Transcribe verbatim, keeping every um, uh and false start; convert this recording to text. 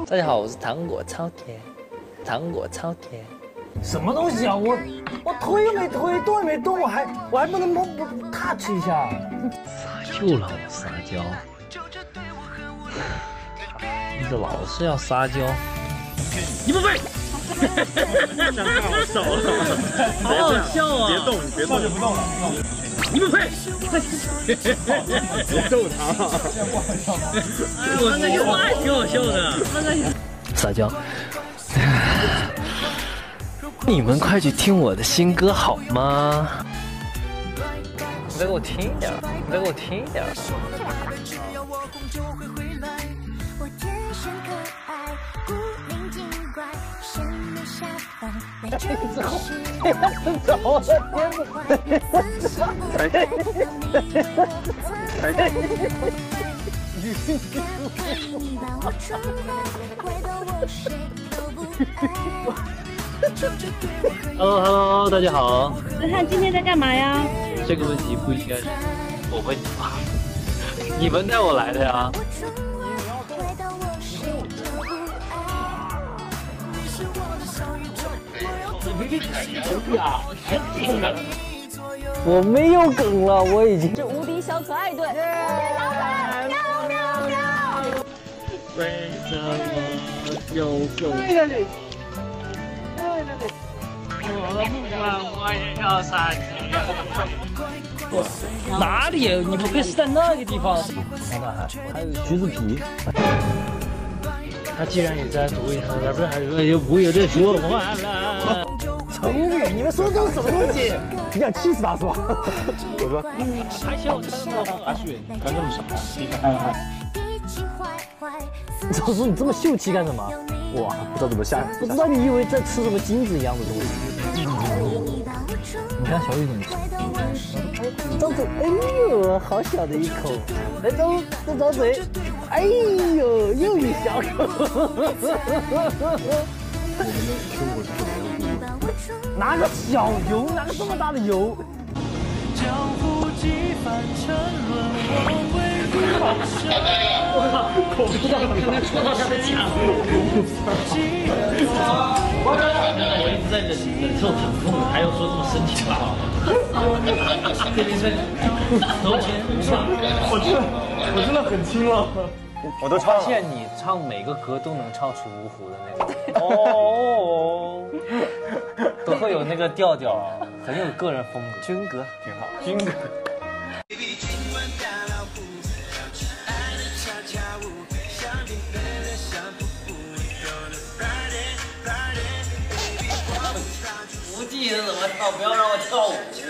大家好，我是糖果超甜，糖果超甜。 什么东西啊？我我推又没推，动也没动，我还我还不能摸 touch 一下？ 又让我撒娇，你这老是要撒娇。你不会。 这样太好笑了， 好好笑啊！ 别动，别动，就不动了。 你们配！ 别逗他！ 我那个还挺好笑的。撒娇。你们快去听我的新歌好吗？你再给我听一点，你再给我听一点。走，我的天！Hello Hello， 大家好。 子翰今天在干嘛呀？ 这个问题不应该是我问你吧？你们带我来的呀。我没有梗了，我已经。 是无敌小可爱队，老板，喵喵喵！ 为什么有狗？对的你，对的你。我不管，我也要杀鸡。哪里？你不配是在那个地方。看看还还有橘子皮。他既然也在读一下，不是还是就不有这说话了。 成语，你们说这是什么东西？你想气死他是吧？ 我说， 嗯，还笑真的阿旭，你看这么少，你看看看。 我说你这么秀气干什么？ 哇，不知道怎么下。 不知道你以为在吃什么金子一样的东西？你看小雨怎么吃？张嘴，哎呦，好小的一口。来张，再张嘴，哎呦，又一小口。拿个小油，拿个这么大的油。 我靠！口不到，刚才戳到他的墙。我一直在忍忍受疼痛，还有说这么深情吧？这边是头前无法。 我真的，我真的很轻了。我都唱了。 发现你唱每个歌都能唱出芜湖的那种。哦。都会有那个调调，很有个人风格。军歌挺好，军歌。 不记得怎么跳，不要让我跳舞。